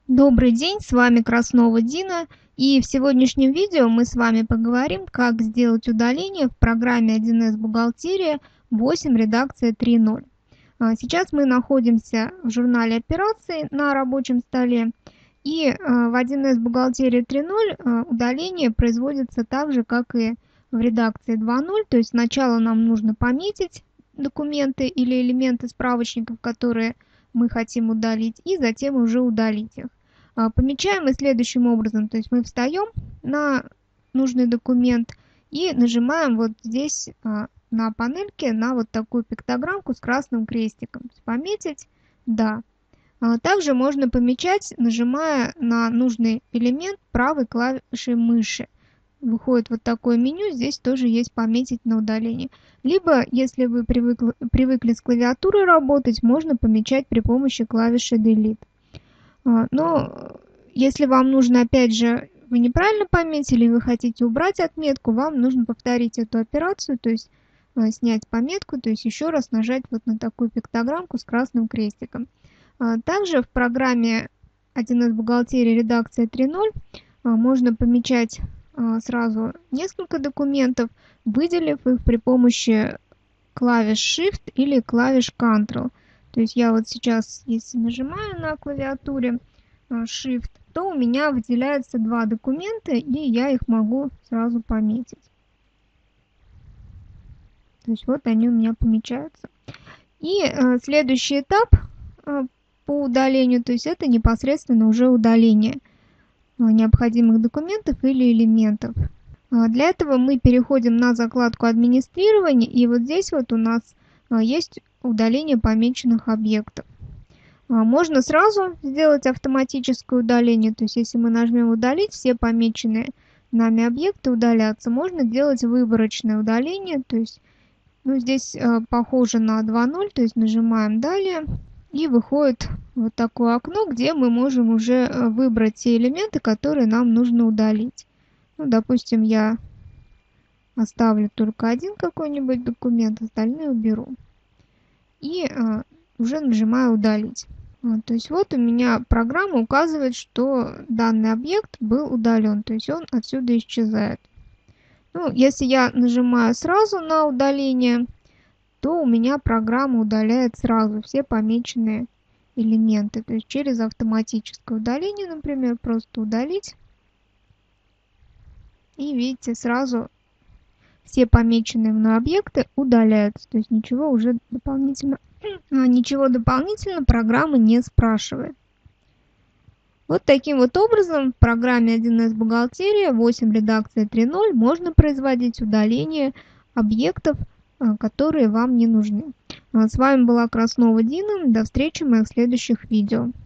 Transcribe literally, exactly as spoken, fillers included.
Добрый день, с вами Краснова Дина, и в сегодняшнем видео мы с вами поговорим, как сделать удаление в программе один эс Бухгалтерия восемь редакция три ноль. Сейчас мы находимся в журнале операций на рабочем столе, и в один эс Бухгалтерия три ноль удаление производится так же, как и в редакции два ноль, то есть сначала нам нужно пометить документы или элементы справочников, которые мы хотим удалить, и затем уже удалить их. Помечаем мы следующим образом, то есть мы встаем на нужный документ и нажимаем вот здесь на панельке на вот такую пиктограммку с красным крестиком. Пометить, да. Также можно помечать, нажимая на нужный элемент правой клавишей мыши. Выходит вот такое меню, здесь тоже есть пометить на удаление. Либо, если вы привыкли, привыкли с клавиатурой работать, можно помечать при помощи клавиши Delete. Но если вам нужно, опять же, вы неправильно пометили, вы хотите убрать отметку, вам нужно повторить эту операцию, то есть снять пометку, то есть еще раз нажать вот на такую пиктограммку с красным крестиком. Также в программе один эс Бухгалтерия редакция три ноль можно помечать сразу несколько документов, выделив их при помощи клавиш Shift или клавиш Ctrl. То есть я вот сейчас, если нажимаю на клавиатуре Shift, то у меня выделяются два документа, и я их могу сразу пометить. То есть вот они у меня помечаются. И э, следующий этап э, по удалению, то есть это непосредственно уже удаление э, необходимых документов или элементов. Э, для этого мы переходим на закладку администрирования, и вот здесь вот у нас э, есть удаление помеченных объектов. Можно сразу сделать автоматическое удаление, то есть если мы нажмем удалить, все помеченные нами объекты удалятся. Можно делать выборочное удаление, то есть ну, здесь э, похоже на два ноль, то есть нажимаем далее, и выходит вот такое окно, где мы можем уже выбрать те элементы, которые нам нужно удалить. Ну, допустим, я оставлю только один какой-нибудь документ, остальные уберу. И э, уже нажимаю удалить. То есть вот у меня программа указывает, что данный объект был удален, то есть он отсюда исчезает. Ну, если я нажимаю сразу на удаление, то у меня программа удаляет сразу все помеченные элементы. То есть через автоматическое удаление, например, просто удалить. И видите, сразу все помеченные мной объекты удаляются. То есть ничего уже дополнительно Ничего дополнительно программа не спрашивает. Вот таким вот образом в программе один эс Бухгалтерия восемь редакция три ноль можно производить удаление объектов, которые вам не нужны. С вами была Краснова Дина. До встречи в моих следующих видео.